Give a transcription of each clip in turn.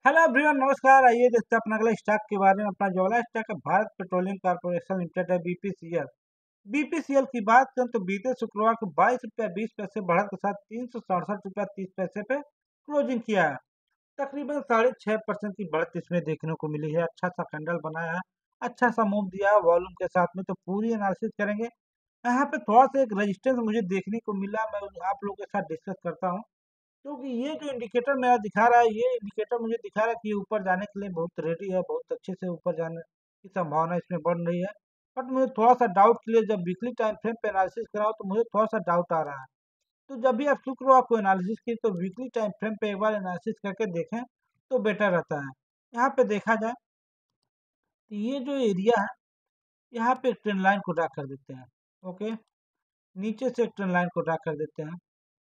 Hello everyone, नमस्कार। आइए देखते हैं अपना अगला स्टॉक के बारे में। अपना जो अगला स्टॉक है भारत पेट्रोलियम कॉर्पोरेशन लिमिटेड है, बीपीसीएल। बीपीसीएल की बात करें तो बीते शुक्रवार को 22 रुपया 20 पैसे बढ़त के साथ 367 रुपया 30 पैसे पे क्लोजिंग किया है। तकरीबन 6.5% की बढ़त इसमें देखने को मिली है। अच्छा सा कैंडल बनाया है, अच्छा सा मूव दिया है वॉल्यूम के साथ में। तो पूरी एनालिसिस करेंगे। यहाँ पे थोड़ा सा एक रेजिस्टेंस मुझे देखने को मिला, मैं आप लोगों के साथ डिस्कस करता हूँ। क्योंकि ये जो इंडिकेटर मेरा दिखा रहा है, ये इंडिकेटर मुझे दिखा रहा है कि ये ऊपर जाने के लिए बहुत रेडी है, बहुत अच्छे से ऊपर जाने की संभावना इसमें बढ़ रही है। बट मुझे थोड़ा सा डाउट क्लियर, जब वीकली टाइम फ्रेम पे एनालिसिस कराओ तो मुझे थोड़ा सा डाउट आ रहा है। तो जब भी आप शुक्रवार को एनालिसिस की तो वीकली टाइम फ्रेम पे एक बार एनालिसिस करके देखें तो बेटर रहता है। यहाँ पे देखा जाए तो ये जो एरिया है, यहाँ पे एक ट्रेंड लाइन को ड्रा कर देते हैं। ओके, नीचे से एक ट्रेंड लाइन को ड्रा कर देते हैं।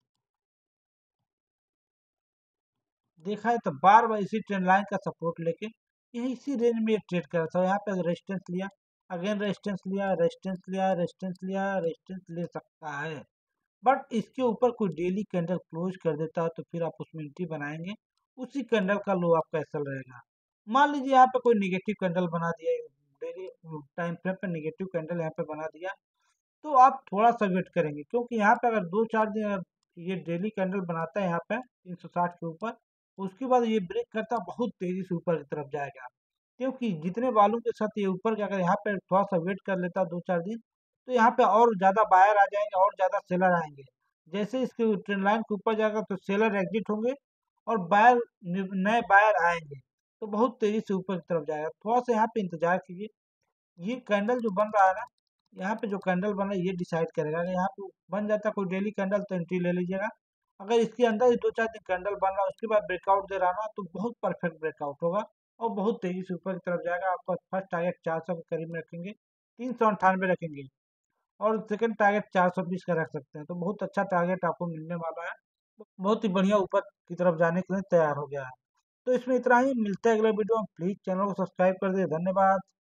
देखा है तो बार बार इसी ट्रेंड लाइन का सपोर्ट लेके यही इसी रेंज में ये ट्रेड कर रहा था। यहाँ पे रेजिस्टेंस लिया, अगेन रेजिस्टेंस लिया, रेजिस्टेंस लिया, रेजिस्टेंस लिया, रेजिस्टेंस ले सकता है। बट इसके ऊपर कोई डेली कैंडल क्लोज कर देता है तो फिर आप उसमें एंट्री बनाएंगे। उसी कैंडल का लो आपका ऐसा रहेगा। मान लीजिए यहाँ पे कोई निगेटिव कैंडल बना दिया, डेली टाइम फ्रेम पे निगेटिव कैंडल यहाँ पे बना दिया, तो आप थोड़ा सा वेट करेंगे। क्योंकि यहाँ पे अगर 2-4 दिन अगर ये डेली कैंडल बनाता है यहाँ पे 360 के ऊपर, उसके बाद ये ब्रेक करता है, बहुत तेजी से ऊपर की तरफ जाएगा। क्योंकि जितने वालों के साथ ये ऊपर का, अगर यहाँ पे थोड़ा सा वेट कर लेता 2-4 दिन, तो यहाँ पे और ज़्यादा बायर आ जाएंगे और ज़्यादा सेलर आएंगे। जैसे इसके ट्रेंड लाइन के ऊपर जाएगा तो सेलर एग्जिट होंगे और बायर, नए बायर आएंगे, तो बहुत तेजी से ऊपर की तरफ जाएगा। थोड़ा सा यहाँ पे इंतजार कीजिए। ये कैंडल जो बन रहा है ना, यहाँ पे जो कैंडल बन रहा है ये डिसाइड करेगा। अगर यहाँ पे बन जाता है कोई डेली कैंडल तो एंट्री ले लीजिएगा। अगर इसके अंदर ही 2-4 दिन कैंडल बन रहा है उसके बाद ब्रेकआउट दे रहा ना, तो बहुत परफेक्ट ब्रेकआउट होगा और बहुत तेजी से ऊपर की तरफ जाएगा। आपका फर्स्ट टारगेट 400 के करीब में रखेंगे, 398 रखेंगे, और सेकंड टारगेट 420 का रख सकते हैं। तो बहुत अच्छा टारगेट आपको मिलने वाला है। बहुत ही बढ़िया ऊपर की तरफ जाने के लिए तैयार हो गया है। तो इसमें इतना ही, मिलते हैं अगले वीडियो में। प्लीज चैनल को सब्सक्राइब कर दे। धन्यवाद।